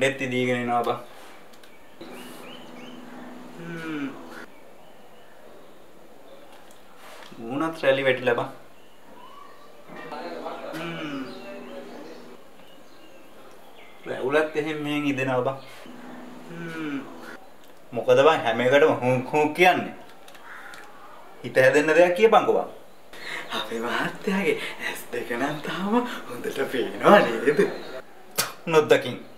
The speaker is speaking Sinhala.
බෙත්ති දීගෙන එනවා බං. මූණත් රැලි වැටිලා බං. රැවුලත් එහෙම මෙහෙන් ඉදෙනවා බං. මොකද බං හැම එකටම හුම් කියන්නේ. හිත හැදෙන්න දෙයක් කියපන්කෝ බං. අපේ මහත්තයාගේ ඇස් දෙක නම් තාම හොඳට පේනවා නේද? නොදකින්